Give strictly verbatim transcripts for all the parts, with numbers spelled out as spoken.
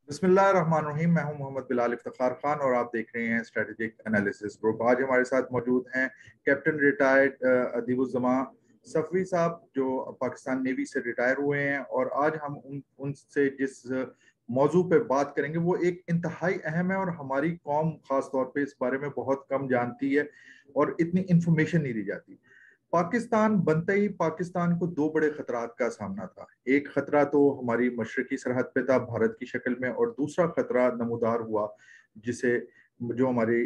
बिस्मिल्लाहिर्रहमानिर्रहीम। मैं हूं मोहम्मद बिलाल इफ्तिखार खान और आप देख रहे हैं स्ट्रेटेजिक एनालिसिस ग्रुप। आज हमारे साथ मौजूद हैं कैप्टन रिटायर्ड अदीबुज़्ज़मा सफ़वी साहब, जो पाकिस्तान नेवी से रिटायर हुए हैं। और आज हम उन उनसे जिस मौजू पे बात करेंगे वो एक इंतहाई अहम है और हमारी कौम ख़ास तौर पे इस बारे में बहुत कम जानती है और इतनी इंफॉर्मेशन नहीं दी जाती। पाकिस्तान बनते ही पाकिस्तान को दो बड़े खतरात का सामना था। एक खतरा तो हमारी मशरकी सरहद पे था भारत की शक्ल में, और दूसरा खतरा नमूदार हुआ जिसे जो हमारी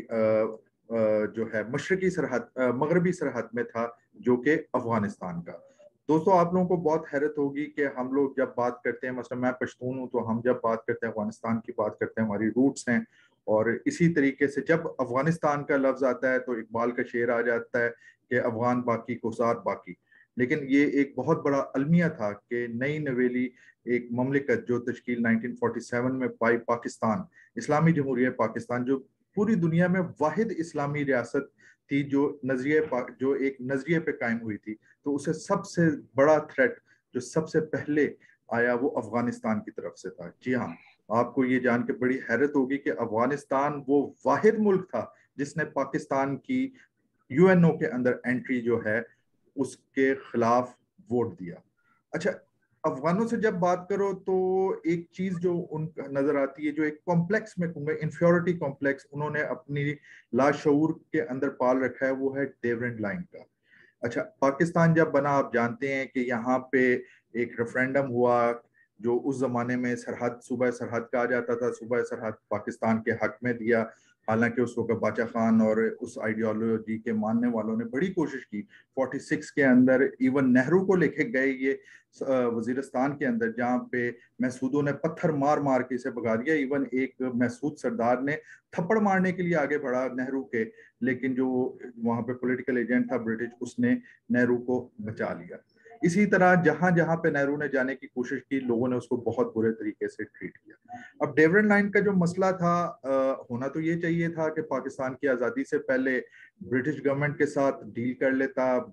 जो है मशरकी सरहद मगरबी सरहद में था, जो कि अफगानिस्तान का। दोस्तों, आप लोगों को बहुत हैरत होगी कि हम लोग जब बात करते हैं, मतलब मैं पश्तून हूँ, तो हम जब बात करते हैं अफगानिस्तान की बात करते हैं, हमारी रूट्स हैं। और इसी तरीके से जब अफगानिस्तान का लफ्ज आता है तो इकबाल का शेर आ जाता है कि अफगान बाकी कोसार बाकी। लेकिन ये एक बहुत बड़ा अलमिया था कि नई नवेली एक ममलिकत जो तश्कील नाइनटीन फोर्टी सेवन में पाई, पाकिस्तान इस्लामी जमहूरिया पाकिस्तान, जो पूरी दुनिया में वाहिद इस्लामी रियासत थी जो नजरिए जो एक नजरिए पे कायम हुई थी, तो उसे सबसे बड़ा थ्रेट जो सबसे पहले आया वो अफगानिस्तान की तरफ से था। जी हाँ, आपको ये जान के बड़ी हैरत होगी कि अफगानिस्तान वो वाहिद मुल्क था जिसने पाकिस्तान की यूएनओ के अंदर एंट्री जो है उसके खिलाफ वोट दिया। अच्छा, अफगानों से जब बात करो तो एक चीज जो उन नजर आती है, जो एक कॉम्प्लेक्स में कहूंगा इंफियोरिटी कॉम्प्लेक्स उन्होंने अपनी लाशऊर के अंदर पाल रखा है, वो है डेवरेंट लाइन का। अच्छा, पाकिस्तान जब बना, आप जानते हैं कि यहाँ पे एक रेफरेंडम हुआ जो उस जमाने में सरहद सूबा सरहद कहा जाता था, सूबा सरहद पाकिस्तान के हक में दिया। हालांकि उस वक्त बादशाह खान और उस आइडियोलॉजी के मानने वालों ने बड़ी कोशिश की। छियालीस के अंदर इवन नेहरू को लेके गए ये वजीरिस्तान के अंदर, जहाँ पे महसूदों ने पत्थर मार मार के इसे भगा दिया। इवन एक महसूद सरदार ने थप्पड़ मारने के लिए आगे बढ़ा नेहरू के, लेकिन जो वहां पे पॉलिटिकल एजेंट था ब्रिटिश, उसने नेहरू को बचा लिया। इसी तरह जहां जहां पे नेहरू ने जाने की कोशिश की, लोगों ने उसको बहुत बुरे तरीके से ट्रीट किया। अब डेवरेंट लाइन का जो मसला था, आ, होना तो ये चाहिए था कि पाकिस्तान की आज़ादी से पहले ब्रिटिश गवर्नमेंट के साथ डील कर लेता। आ,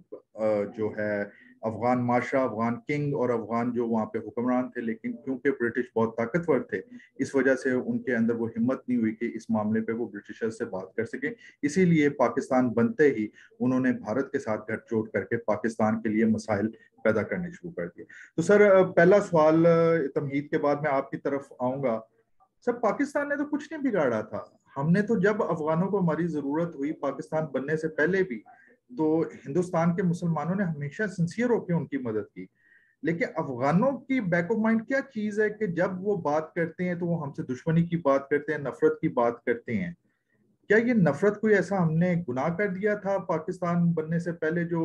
जो है अफगान माशरा, अफगान किंग और अफगान जो वहाँ पे हुक्मरान थे, लेकिन क्योंकि ब्रिटिश बहुत ताकतवर थे, इस वजह से उनके अंदर वो हिम्मत नहीं हुई कि इस मामले पे वो ब्रिटिशर्स से बात कर सके। इसीलिए पाकिस्तान बनते ही उन्होंने भारत के साथ गठजोड़ करके पाकिस्तान के लिए मसाइल पैदा करने शुरू कर दिए। तो सर, पहला सवाल तमहीद के बाद मैं आपकी तरफ आऊंगा। सर, पाकिस्तान ने तो कुछ नहीं बिगाड़ा था। हमने तो जब अफगानों को हमारी जरूरत हुई पाकिस्तान बनने से पहले भी, तो हिंदुस्तान के मुसलमानों ने हमेशा सिंसियर होकर उनकी मदद की। लेकिन अफगानों की बैक ऑफ माइंड क्या चीज है कि जब वो बात करते हैं तो वो हमसे दुश्मनी की बात करते हैं, नफरत की बात करते हैं। क्या ये नफरत कोई ऐसा हमने गुनाह कर दिया था पाकिस्तान बनने से पहले जो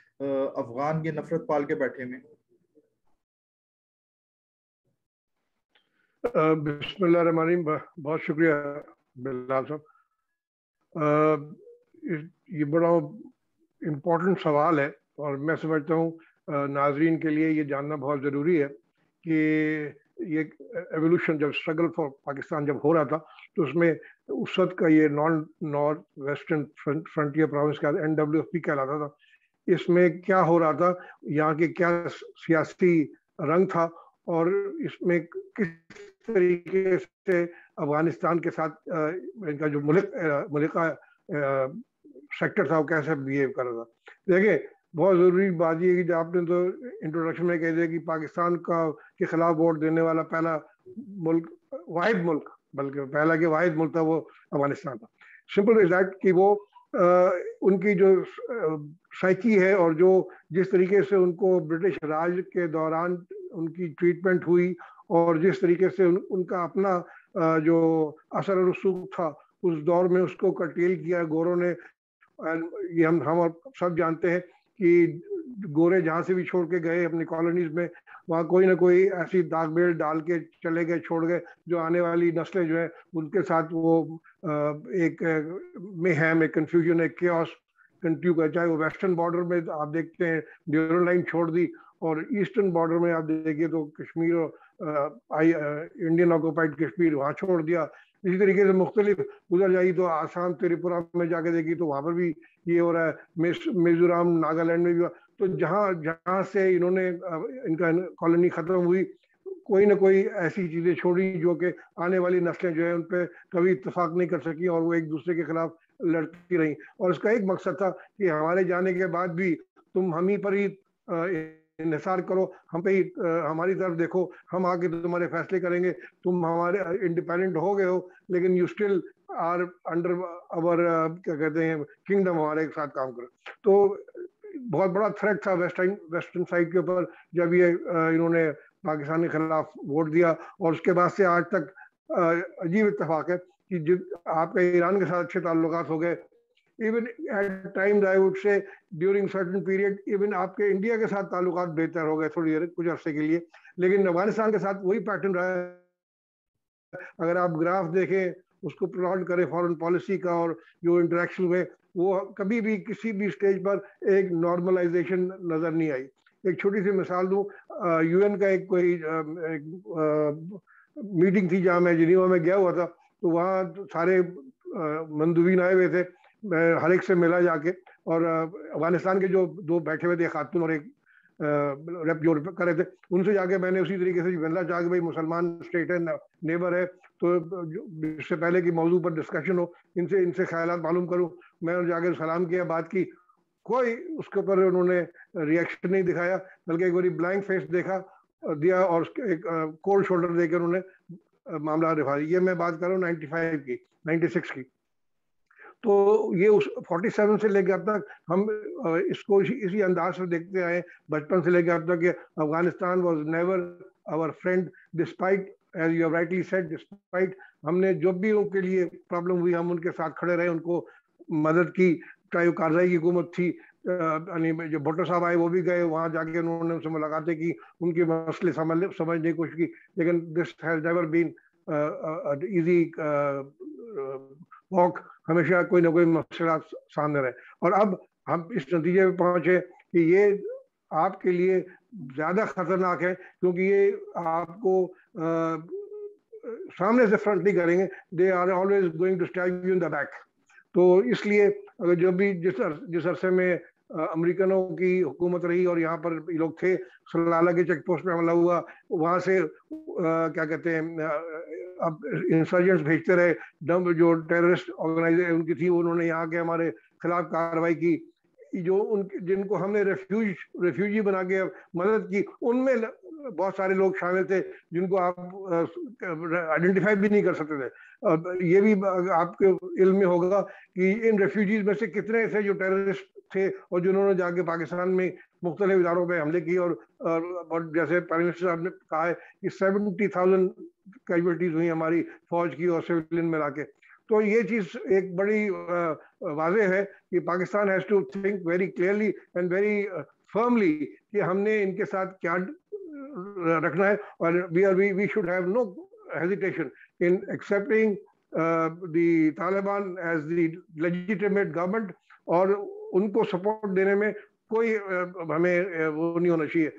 अफगान ये नफरत पाल के बैठे में? बिस्मिल्लाहिर्रहमानिर्रहीम। बहुत शुक्रिया बिलाल साहब। ये बड़ा इम्पोर्टेंट सवाल है और मैं समझता हूँ नाजरीन के लिए ये जानना बहुत ज़रूरी है कि ये एवोल्यूशन जब स्ट्रगल फॉर पाकिस्तान जब हो रहा था, तो उसमें उस वक्त का ये non North Western Frontier Province का एन डब्ल्यू एफ पी कहलाता था। इसमें क्या हो रहा था, यहाँ के क्या सियासी रंग था और इसमें किस तरीके से अफगानिस्तान के साथ इनका जो मुल्क मुल्का सेक्टर था वो कैसे बिहेव कर रहा था। देखिए, बहुत ज़रूरी बात ये है कि आपने तो इंट्रोडक्शन में कह दिया कि पाकिस्तान का के खिलाफ वोट देने वाला पहला मुल्क, वाहिद मुल्क, बल्कि पहला के वाहिद मुल्क था वो अफगानिस्तान था। सिंपल इज दैट कि वो आ, उनकी जो साइकी है और जो जिस तरीके से उनको ब्रिटिश राज के दौरान उनकी ट्रीटमेंट हुई और जिस तरीके से उन, उनका अपना आ, जो असर रसूख था उस दौर में उसको कटेल किया गोरों ने। ये हम हम सब जानते हैं कि गोरे जहाँ से भी छोड़ के गए अपनी कॉलोनीज में, वहाँ कोई ना कोई ऐसी दाग बेल डाल के चले गए, छोड़ गए, जो आने वाली नस्लें जो है उनके साथ वो एक मेहम, एक कंफ्यूजन, एक केओस कंटिन्यू कर। चाहे वो वेस्टर्न बॉर्डर में आप देखते हैं ड्यूरल लाइन छोड़ दी, और ईस्टर्न बॉर्डर में आप देखिए तो कश्मीर और आई इंडियन ऑक्यूपाइड कश्मीर वहाँ छोड़ दिया। इसी तरीके से मुख्तलिफ उधर जाइए तो आसाम त्रिपुरा में जाके देखिए तो वहाँ पर भी ये हो रहा है, मिजोरम नागालैंड में भी। तो जहाँ जहाँ से इन्होंने इनका कॉलोनी खत्म हुई, कोई ना कोई ऐसी चीजें छोड़ी जो कि आने वाली नस्लें जो है उन पर कभी इत्तेफाक नहीं कर सकी और वो एक दूसरे के खिलाफ लड़ती रही। और उसका एक मकसद था कि हमारे जाने के बाद भी तुम हम ही पर ही इंहिसार करो, हम पे ही हमारी तरफ देखो, हम आके तुम्हारे फैसले करेंगे, तुम हमारे इंडिपेंडेंट हो गए हो लेकिन you still are under our क्या कहते हैं किंगडम, हमारे साथ काम करो। तो बहुत बड़ा थ्रेट था वेस्टर्न वेस्टर्न साइड के ऊपर जब ये इन्होंने पाकिस्तान के खिलाफ वोट दिया। और उसके बाद से आज तक अजीब इत्तेफाक है कि जो आपके ईरान के साथ अच्छे ताल्लुकात हो गए, even at times I would say during certain period even आपके इंडिया के साथ ताल्लुकात बेहतर हो गए थोड़ी देर कुछ अरसे के लिए, लेकिन अफगानिस्तान के साथ वही पैटर्न रहा है। अगर आप ग्राफ देखें, उसको प्लॉट करें फॉरेन पॉलिसी का और जो इंटरेक्शन हुए, वो कभी भी किसी भी स्टेज पर एक नॉर्मलाइजेशन नजर नहीं आई। एक छोटी सी मिसाल दूं, यूएन का एक कोई एक, मीटिंग थी जहां मैं जिनेवा में गया हुआ था, तो वहाँ सारे मंदुबीन आए हुए थे, मैं हर एक से मिला जाके, और अफगानिस्तान के जो दो बैठे हुए थे, खातून और एक रेप जो कर रहे थे, उनसे जाके मैंने उसी तरीके से मिलना चाह कि भाई मुसलमान स्टेट है, नेबर है, तो इससे पहले कि मौजू पर डिस्कशन हो इनसे इनसे ख्यालात मालूम करूं, मैंने जाकर सलाम किया, बात की, कोई उसके ऊपर उन्होंने रिएक्शन नहीं दिखाया, बल्कि एक बारी ब्लैंक फेस देखा दिया और एक कोल्ड शोल्डर देकर उन्होंने मामला रिफा। ये मैं बात कर रहा हूँ नाइन्टी फाइव की, नाइन्टी सिक्स की। तो ये उस सैंतालीस से लेकर अब तक हम इसको इसी, इसी अंदाज से देखते आए बचपन से लेकर अब तक कि Afghanistan was never our friend despite as you have rightly said, despite हमने जो भी उनके लिए प्रॉब्लम हुई हम उनके साथ खड़े रहे, उनको मदद की, चाहे वो कारजाई की हुकूमत थी, यानी जो भुट्टो साहब आए वो भी गए वहाँ जाके उन्होंने उनसे मुलाकातें की, उनके मसले समझ समझने की कोशिश की, लेकिन this has never been easy walk, हमेशा कोई ना कोई मसला सामने रहे। और अब हम इस नतीजे पे पहुंचे कि ये आपके लिए ज्यादा खतरनाक है, क्योंकि ये आपको आ, सामने से फ्रंट नहीं करेंगे, they are always going to stab you in the back. तो इसलिए अगर जब भी जिस जिस अरसे में अमेरिकनों की हुकूमत रही और यहाँ पर लोग थे, सलाला के चेक पोस्ट पे हमला हुआ, वहाँ से आ, क्या कहते हैं अब इंसर्जेंट्स भेजते रहे, डम जो टेररिस्ट ऑर्गेनाइजेशन उनकी थी, उन्होंने यहाँ के हमारे खिलाफ कार्रवाई की, जो उन जिनको हमने रेफ्यूज रेफ्यूजी बना के मदद की, उनमें बहुत सारे लोग शामिल थे जिनको आप आइडेंटिफाई भी नहीं कर सकते थे। और ये भी आपके इल्म में होगा कि इन रेफ्यूजीज में से कितने ऐसे जो टेररिस्ट थे और जिन्होंने जाके पाकिस्तान में मुख्तलिफ इदारों पे हमले किए, और, और जैसे प्राइम मिनिस्टर साहब ने कहा है कि सेवेंटी थाउजेंड कैजुअलिटीज हुई हमारी फौज की और सिविलियन मिला के। तो ये चीज एक बड़ी वाज़ेह है कि Pakistan has to think very clearly and very firmly कि हमने इनके साथ क्या रखना है, और we are we we should have no hesitation in accepting the Taliban as the legitimate government, और उनको सपोर्ट देने में कोई uh, हमें uh, वो नहीं होना चाहिए,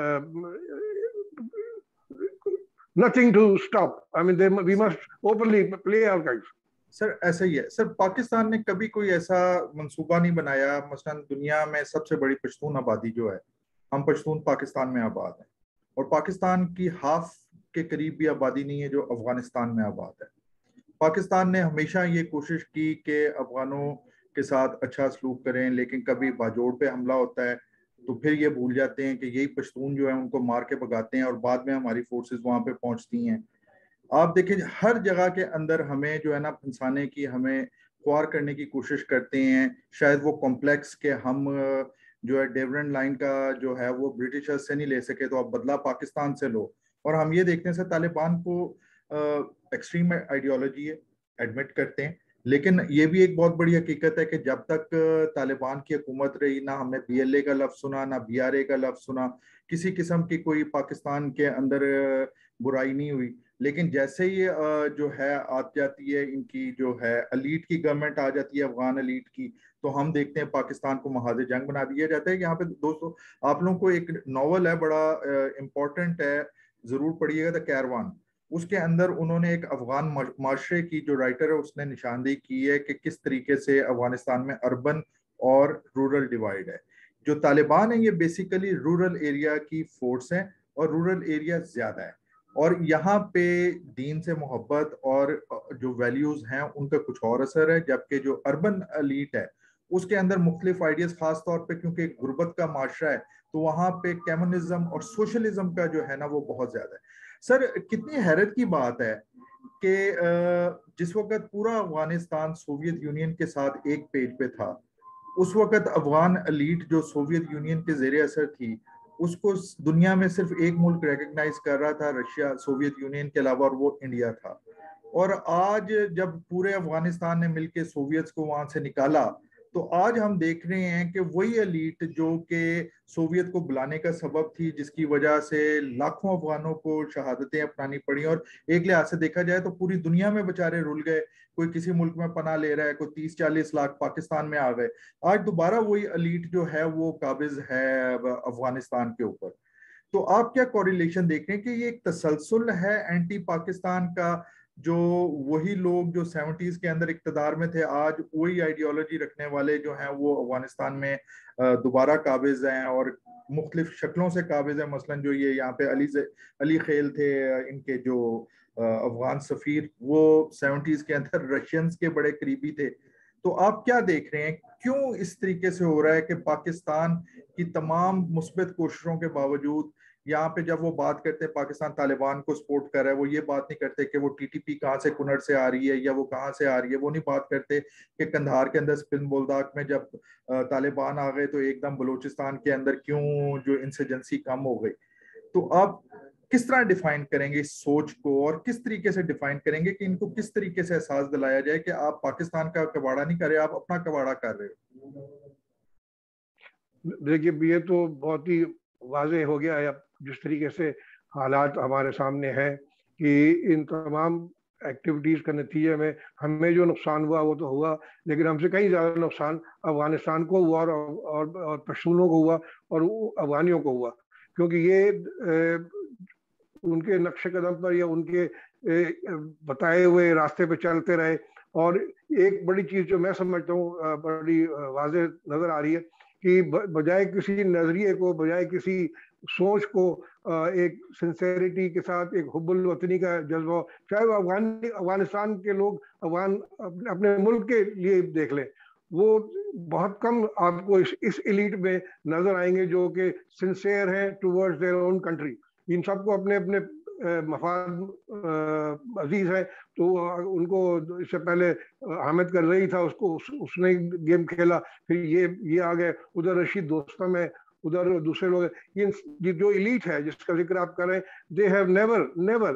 nothing to stop, I mean we must openly play our cards. Sir ऐसा ही है सर, पाकिस्तान ने कभी कोई ऐसा मंसूबा नहीं बनाया, मसलन दुनिया में सबसे बड़ी पश्तून आबादी जो है, हम पश्तून पाकिस्तान में आबाद हैं, और पाकिस्तान की हाफ के करीब भी आबादी नहीं है जो अफगानिस्तान में आबाद है। पाकिस्तान ने हमेशा ये कोशिश की कि अफगानों के साथ अच्छा सलूक करें, लेकिन कभी बाजोड़ पे हमला होता है तो फिर ये भूल जाते हैं कि यही पश्तून जो है उनको मार के भगाते हैं, और बाद में हमारी फोर्सेस वहां पे पहुंचती हैं। आप देखें हर जगह के अंदर हमें जो है ना फंसाने की, हमें ख्वार करने की कोशिश करते हैं। शायद वो कॉम्प्लेक्स के हम जो है डेवरन लाइन का जो है वो ब्रिटिशर्स से नहीं ले सके तो आप बदला पाकिस्तान से लो। और हम ये देखते हैं सर, तालिबान को एक्सट्रीम आइडियोलॉजी है, एडमिट करते हैं, लेकिन ये भी एक बहुत बड़ी हकीकत है कि जब तक तालिबान की हुकूमत रही ना हमने बी एल ए का लफ्ज सुना, ना बी आर ए का लफ्ज सुना, किसी किस्म की कोई पाकिस्तान के अंदर बुराई नहीं हुई। लेकिन जैसे ही जो है आ जाती है इनकी जो है अलीट की गवर्नमेंट आ जाती है, अफगान अलीट की, तो हम देखते हैं पाकिस्तान को महाज़ जंग बना दिया जाता है। यहाँ पे दोस्तों आप लोगों को एक नॉवल है, बड़ा इम्पोर्टेंट है, जरूर पढ़िएगा, द कैरवान। उसके अंदर उन्होंने एक अफगान माशरे की जो राइटर है उसने निशानदेही की है कि किस तरीके से अफगानिस्तान में अर्बन और रूरल डिवाइड है। जो तालिबान है ये बेसिकली रूरल एरिया की फोर्स है और रूरल एरिया ज्यादा है। और यहाँ पे दीन से मोहब्बत और जो वैल्यूज हैं उनका कुछ और असर है, जबकि जो अर्बन एलीट है उसके अंदर मुख्तलिफ आइडियाज, खास तौर पे क्योंकि गुर्बत का माशरा है तो वहाँ पे कम्युनिज्म और सोशलिज्म का जो है ना वो बहुत ज्यादा है। सर, कितनी हैरत की बात है कि जिस वक्त पूरा अफगानिस्तान सोवियत यूनियन के साथ एक पेज पे था, उस वक्त अफगान एलीट जो सोवियत यूनियन के जेर असर थी उसको दुनिया में सिर्फ एक मुल्क रिकग्नाइज कर रहा था, रशिया, सोवियत यूनियन के अलावा, और वो इंडिया था। और आज जब पूरे अफगानिस्तान ने मिलकर सोवियत को वहां से निकाला तो आज हम देख रहे हैं कि वही एलीट जो कि सोवियत को बुलाने का सबब थी, जिसकी वजह से लाखों अफगानों को शहादतें अपनानी पड़ी, और एक लिहाज से देखा जाए तो पूरी दुनिया में बेचारे रुल गए, कोई किसी मुल्क में पनाह ले रहा है, कोई तीस चालीस लाख पाकिस्तान में आ गए। आज दोबारा वही एलीट जो है वो काबिज है अफगानिस्तान के ऊपर। तो आप क्या कोरिलेशन देख रहे हैं कि ये एक तसलसल है एंटी पाकिस्तान का, जो वही लोग जो सेवेंटीज के अंदर इक्तदार में थे आज वही आइडियोलॉजी रखने वाले जो हैं वो अफगानिस्तान में दोबारा काबिज हैं और मुख्तलिफ शक्लों से काबिज हैं? मसलन जो ये यहाँ पे अली अली खेल थे, इनके जो अफगान सफीर, वो सेवेंटीज के अंदर रशियंस के बड़े करीबी थे। तो आप क्या देख रहे हैं, क्यों इस तरीके से हो रहा है कि पाकिस्तान की तमाम मुस्बत कोशिशों के बावजूद यहाँ पे जब वो बात करते हैं पाकिस्तान तालिबान को सपोर्ट कर रहा है, वो ये बात नहीं करते कि वो टीटीपी कहाँ से कुनर से आ रही है या वो कहाँ से आ रही है, वो नहीं बात करते कि कंधार के अंदर स्पिन बोलदाक में जब तालिबान आ गए तो एकदम बलूचिस्तान के अंदर क्यों जो इंसर्जेंसी कम हो गई। तो आप किस तरह डिफाइन करेंगे इस सोच को, और किस तरीके से डिफाइन करेंगे कि इनको किस तरीके से एहसास दिलाया जाए कि आप पाकिस्तान का कबाड़ा नहीं कर रहे, आप अपना कबाड़ा कर रहे हो? देखिए, ये तो बहुत ही वाज़ेह हो गया है अब जिस तरीके से हालात हमारे सामने हैं कि इन तमाम एक्टिविटीज़ का नतीजे में हमें जो नुकसान हुआ वो तो हुआ, लेकिन हमसे कहीं ज़्यादा नुकसान अफगानिस्तान को हुआ और और, और पश्तूनों को हुआ और अफगानियों को हुआ, क्योंकि ये ए, उनके नक्शे कदम पर या उनके ए, बताए हुए रास्ते पे चलते रहे। और एक बड़ी चीज़ जो मैं समझता हूँ बड़ी वाज़ेह नज़र आ रही है कि बजाय किसी नज़रिए को, बजाय किसी सोच को, एक सिंसेरिटी के साथ एक हुब्बुल वतनी का जज्बा, चाहे वो अफगान अफगानिस्तान के लोग अफगान अपने मुल्क के लिए देख लें, वो बहुत कम आपको इस इस एलीट में नजर आएंगे जो कि सिंसेयर हैं टुवर्ड्स देयर ओन कंट्री। इन सबको अपने अपने मफाद अजीज है, तो उनको इससे पहले हामिद करज़ई था, उसको उस, उसने गेम खेला, फिर ये ये आ गए, उधर रशीद दोस्तम है, उधर दूसरे लोग हैं। ये जो एलीट है जिसका जिक्र आप कर रहे हैं, they have never never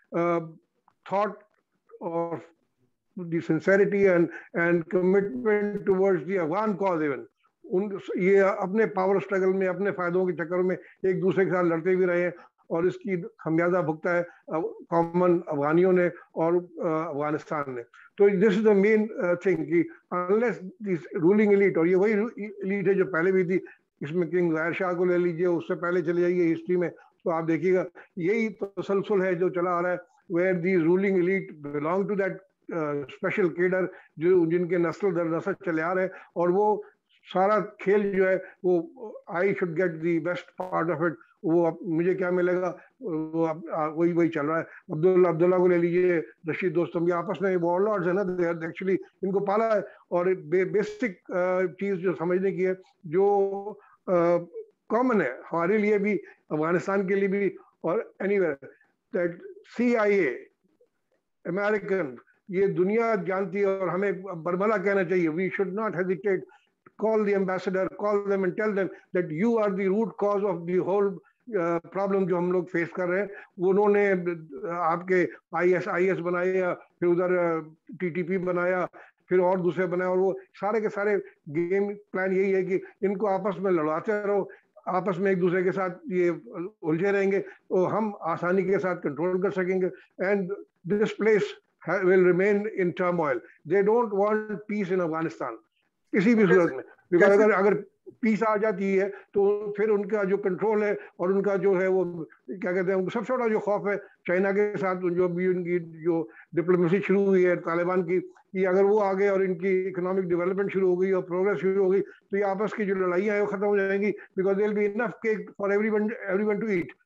thought of the sincerity and and commitment towards the Afghan cause. Even उन ये अपने पावर स्ट्रगल में, अपने फायदों के चक्कर में एक दूसरे के साथ लड़ते भी रहे हैं, और इसकी खमियाजा भुगता है कॉमन अफगानियों ने और अफगानिस्तान ने। तो this is the main thing कि अनलेस दिस रूलिंग एलीट, और ये वही एलीट है जो पहले भी थी, इसमें किंग ज़ाहिर शाह को ले लीजिए, उससे पहले चले जाइए हिस्ट्री में तो आप देखिएगा यही तसलसल है जो चला आ रहा है, where the ruling elite belong to that special cadre जो जिनके नस्ल दर नस्ल चले आ रहे हैं, और वो सारा खेल जो है वो I should get the best part of it, वो मुझे क्या मिलेगा, वो वही वही चल रहा है। अब्दुल्ला अब्दुल्ला को ले लीजिए, रशीद दोस्तम, ये आपस में वॉरलॉर्ड्स है ना, दे एक्चुअली इनको पाला है। और बे, बेसिक चीज जो समझने की है, जो कॉमन है हमारे लिए भी, अफगानिस्तान के लिए भी और anywhere, that C I A American, ये दुनिया जानती है और हमें बरमला कहना चाहिए। We should not hesitate, call the ambassador, call them and tell them that you are the root cause of the whole uh, problem जो हम लोग फेस कर रहे हैं। वो उन्होंने आपके आई एस आई एस बनाया, फिर उधर टीटीपी बनाया, फिर और दूसरे बनाए, और वो सारे के सारे गेम प्लान यही है कि इनको आपस में लड़ाते रहो, आपस में एक दूसरे के साथ ये उलझे रहेंगे तो हम आसानी के साथ कंट्रोल कर सकेंगे। And this place will remain in turmoil. They don't want peace in Afghanistan किसी भी सूरत में, बिकॉज अगर अगर पीस आ जाती है तो फिर उनका जो कंट्रोल है और उनका जो है वो क्या कहते हैं, सबसे बड़ा जो खौफ है चाइना के साथ जो भी उनकी जो डिप्लोमेसी शुरू हुई है तालिबान की, कि अगर वो आ गए और इनकी इकोनॉमिक डेवलपमेंट शुरू हो गई और प्रोग्रेस शुरू हो गई तो ये आपस की जो लड़ाइयाँ हैं वो खत्म हो जाएंगी, because there will be enough cake for everyone everyone to eat.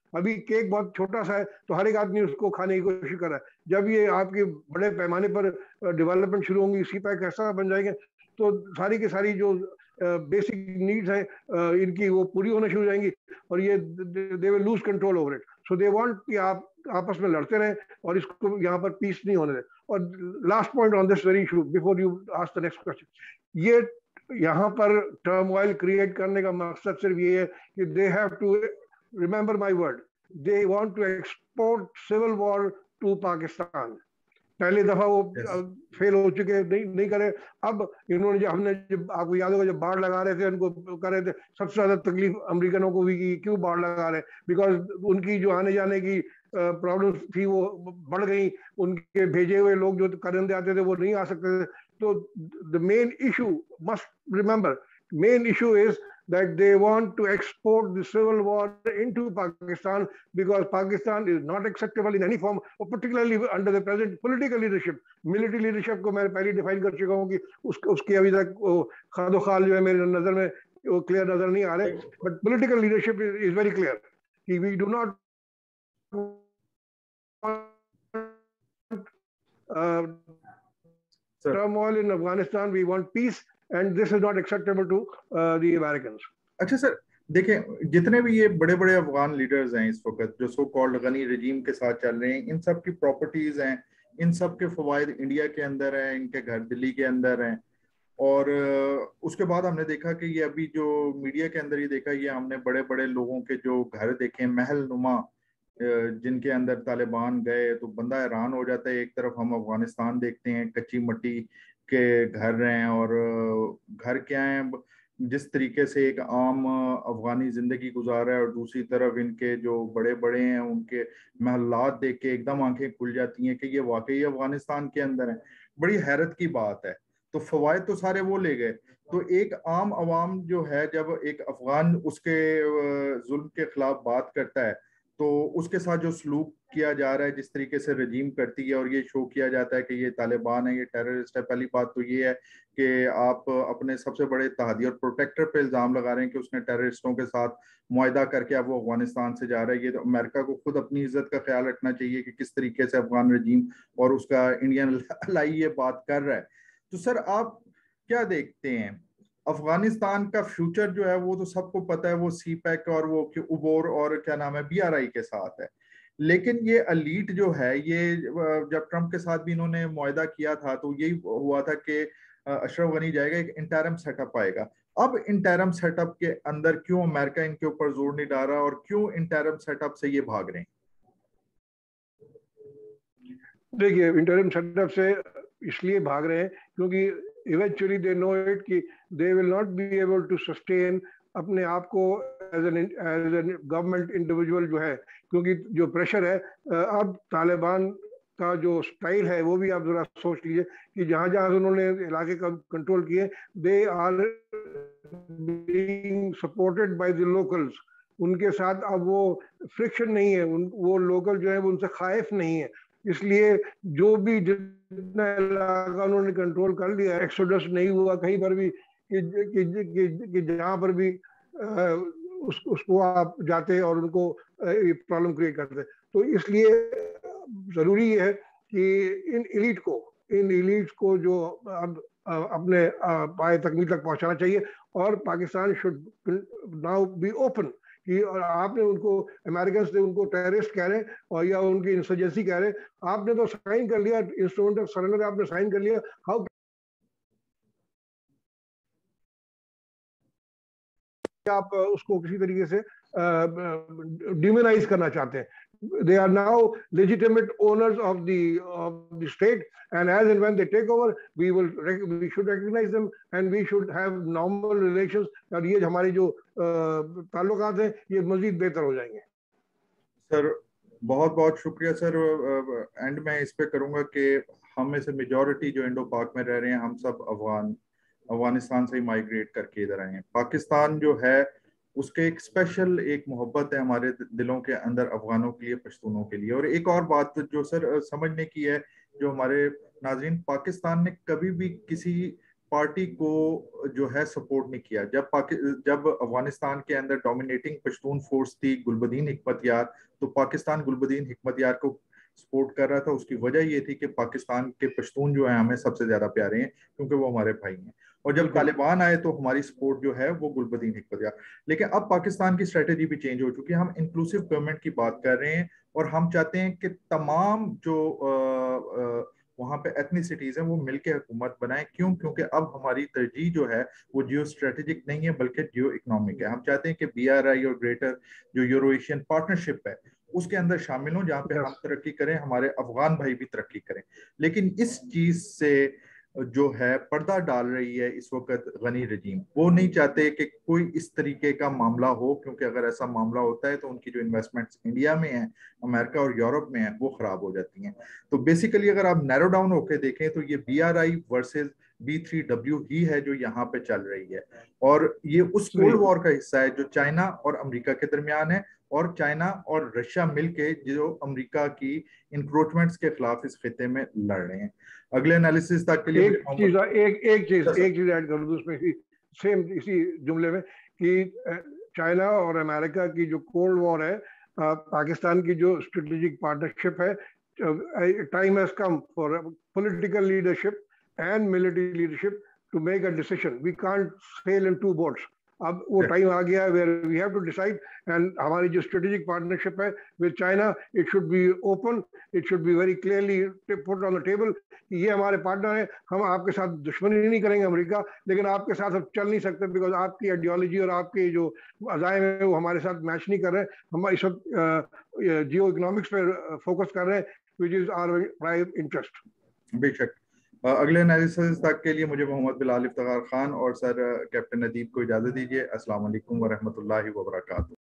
अभी केक बहुत छोटा सा है तो हर एक आदमी उसको खाने की कोशिश कर रहा है। जब ये आपके बड़े पैमाने पर डेवलपमेंट शुरू होंगी, सी पैक ऐसा बन जाएंगे तो सारी की सारी जो बेसिक नीड्स हैं इनकी वो पूरी होना शुरू हो जाएंगी और ये they will lose control over it. So they want कि आप आपस में लड़ते रहें और इसको यहाँ पर पीस नहीं होने दें। और last point on this very issue before you ask the next question, ये यहाँ पर टर्मोइल क्रिएट करने का मकसद सिर्फ ये है कि they have to remember my word, they want to export civil war to Pakistan. पहली दफा वो फेल हो चुके, नहीं नहीं करे। अब इन्होंने जब हमने जब आपको याद होगा जब बाढ़ लगा रहे थे उनको कर रहे थे, सबसे ज्यादा तकलीफ अमेरिकनों को हुई कि क्यों बाढ़ लगा रहे, बिकॉज उनकी जो आने जाने की प्रॉब्लम थी वो बढ़ गई, उनके भेजे हुए लोग जो करंदे आते थे वो नहीं आ सकते थे। तो the main issue must remember, main issue is that they want to export the civil war into Pakistan because Pakistan is not acceptable in any form, or particularly under the present political leadership. Military leadership को मैं पहले define कर चुका हूँ कि उसके उसके अभी तक खादो खाल जो है मेरे नजर में वो क्लियर नजर नहीं आ रहे, but political leadership is, is very clear कि we do not uh, turmoil in Afghanistan, we want peace. And this is not acceptable to uh, the Americans. अच्छा सर, देखें जितने भी ये बड़े बड़े अफगान लीडर्स हैं इस वक्त जो सो कॉल्ड गनी रजीम के साथ चल रहे हैं, इन सब की प्रॉपर्टीज हैं, इन सब के फवायद इंडिया के अंदर हैं, इनके घर दिल्ली के अंदर हैं। और उसके बाद हमने देखा कि ये अभी जो मीडिया के अंदर ही देखा, ये हमने बड़े बड़े लोगों के जो घर देखे महल नुमा जिनके अंदर तालिबान गए, तो बंदा हैरान हो जाता है। एक तरफ हम अफगानिस्तान देखते हैं कच्ची मिट्टी के घर हैं और घर क्या हैं, जिस तरीके से एक आम अफगानी जिंदगी गुजार रहा है, और दूसरी तरफ इनके जो बड़े बड़े हैं उनके महल्लात देख के एकदम आंखें खुल जाती हैं कि ये वाकई अफगानिस्तान के अंदर है। बड़ी हैरत की बात है। तो फवायद तो सारे वो ले गए, तो एक आम अवाम जो है जब एक अफगान उसके जुल्म के खिलाफ बात करता है तो उसके साथ जो सलूक किया जा रहा है, जिस तरीके से रजीम करती है और ये शो किया जाता है कि ये तालिबान है, ये टेररिस्ट है। पहली बात तो ये है कि आप अपने सबसे बड़े तहादी और प्रोटेक्टर पे इल्ज़ाम लगा रहे हैं कि उसने टेररिस्टों के साथ मुआहदा करके अब वो अफगानिस्तान से जा रहा है। ये तो अमेरिका को खुद अपनी इज्जत का ख्याल रखना चाहिए कि किस तरीके से अफगान रजीम और उसका इंडियन अलाई ये बात कर रहा है। तो सर आप क्या देखते हैं, अफगानिस्तान का फ्यूचर जो है वो तो सबको पता है, वो सी पैक और वो उबोर और क्या नाम है बी आर आई के साथ है, लेकिन ये अलीट जो है, ये जब ट्रंप के साथ भी इन्होंने मुआहदा किया था तो यही हुआ था कि अशरफ गनी जाएगा, एक इंटरम सेटअप आएगा। अब इंटरम सेटअप के अंदर क्यों अमेरिका इनके ऊपर जोर नहीं डाल रहा और क्यों इंटरम सेटअप से ये भाग रहे हैं? देखिए, इंटरम सेटअप से इसलिए भाग रहे हैं क्योंकि इवेंचुअली दे नो इट कि they will not be able to sustain अपने आप को as an as an government individual जो है, क्योंकि जो प्रेशर है अब तालिबान का जो स्टाइल है वो भी आप जरा सोच लीजिए कि जहाँ जहाँ उन्होंने इलाके का कंट्रोल किए, they are being supported by the locals. उनके साथ अब वो फ्रिक्शन नहीं है, उन वो लोकल जो है वो उनसे खाइफ नहीं है। इसलिए जो भी जितना इलाका उन्होंने कंट्रोल कर लिया, एक्सोडस नहीं हुआ कहीं पर भी कि कि, कि, कि जहाँ पर भी आ, उस, उसको आप जाते और उनको प्रॉब्लम क्रिएट करते। तो इसलिए जरूरी है कि इन एलीट को इन एलीट्स को जो अब अपने पाए तकमील तक पहुंचाना चाहिए, और Pakistan should now be open कि और आपने उनको अमेरिकन से उनको टेररिस्ट कह रहे हैं और या उनकी इंसर्जेंसी कह रहे हैं, आपने तो साइन कर लिया, इंस्ट्रूमेंट ऑफ सरेंडर आपने साइन कर लिया, हाउ आप उसको किसी तरीके से डिमोनाइज करना चाहते हैं। They are now legitimate owners of the of the state, and as and when they take over, we will we should recognize them and we should have normal relations, और ये हमारी जो ताल्लुकात हैं ये मजीद बेहतर हो जाएंगे। सर बहुत बहुत शुक्रिया सर। एंड मैं इस पे करूंगा कि हम में से मेजॉरिटी जो इंडो पाक में रह रहे हैं, हम सब अफगान अफगानिस्तान से ही माइग्रेट करके इधर आए हैं। पाकिस्तान जो है उसके एक स्पेशल एक मोहब्बत है हमारे दिलों के अंदर अफगानों के लिए, पश्तूनों के लिए। और एक और बात जो सर समझने की है, जो हमारे नाज़रीन, पाकिस्तान ने कभी भी किसी पार्टी को जो है सपोर्ट नहीं किया। जब जब अफगानिस्तान के अंदर डोमिनेटिंग पश्तून फोर्स थी गुलबदीन हिकमतयार, तो पाकिस्तान गुलबदीन हिकमतयार को सपोर्ट कर रहा था। उसकी वजह ये थी कि पाकिस्तान के पश्तून जो है हमें सबसे ज्यादा प्यारे हैं क्योंकि वो हमारे भाई हैं। और जब तालिबान आए तो हमारी सपोर्ट जो है वो गुलबदीन हिकमतयार। लेकिन अब पाकिस्तान की स्ट्रेटेजी भी चेंज हो चुकी है। हम इंक्लूसिव गवर्नमेंट की बात कर रहे हैं और हम चाहते हैं कि तमाम जो आ, आ, वहाँ पे एथनिसिटीज हैं वो मिलकर हुकूमत बनाएं। क्यों? क्योंकि अब हमारी तरजीह जो है वो जियो स्ट्रेटेजिक नहीं है बल्कि जियो इकोनॉमिक है। हम चाहते हैं कि बी आर आई और ग्रेटर जो यूरो एशियन पार्टनरशिप है उसके अंदर शामिल हों, जहाँ पे हम तरक्की करें, हमारे अफगान भाई भी तरक्की करें। लेकिन इस चीज से जो है पर्दा डाल रही है इस वक्त गनी रजीम। वो नहीं चाहते कि कोई इस तरीके का मामला हो, क्योंकि अगर ऐसा मामला होता है तो उनकी जो इन्वेस्टमेंट्स इंडिया में है, अमेरिका और यूरोप में है, वो खराब हो जाती हैं। तो बेसिकली अगर आप नैरो डाउन होकर देखें तो ये B R I versus B three W ही है जो यहाँ पे चल रही है। और ये उस कोल्ड वॉर का हिस्सा है जो चाइना और अमेरिका के दरमियान है, और चाइना और रशिया मिलके जो अमेरिका की इंक्रोचमेंट्स के खिलाफ इस खिते में लड़ रहे हैं। अगले एनालिसिस तक के लिए एक चीज एक एक चीज एक चीज ऐड कर दूं उसमें, सेम इसी जुमले में, कि चाइना और अमेरिका की जो कोल्ड वॉर है, पाकिस्तान की जो स्ट्रेटेजिक पार्टनरशिप है, time has come for political leadership and military leadership to make a decision. We can't sail in two boats. अब वो टाइम आ गया है where we have to decide, and हमारी जो स्ट्रेटेजिक पार्टनरशिप है with China, it should be open, it should be very clearly put on the table कि ये हमारे पार्टनर है, हम आपके साथ दुश्मनी नहीं करेंगे अमेरिका, लेकिन आपके साथ हम चल नहीं सकते बिकॉज आपकी आइडियोलॉजी और आपके जो अज़ाइम है वो हमारे साथ मैच नहीं कर रहे हैं। हम इस वक्त जियो इकोनॉमिक्स पे फोकस कर रहे हैं which is our prime interest. बेशक। अगले एनालिसिस तक के लिए मुझे मोहम्मद बिलाल इफ्तिखार खान और सर कैप्टन अदीब को इजाज़त दीजिए। अस्सलाम वालेकुम व रहमतुल्लाहि व बरकातुहू।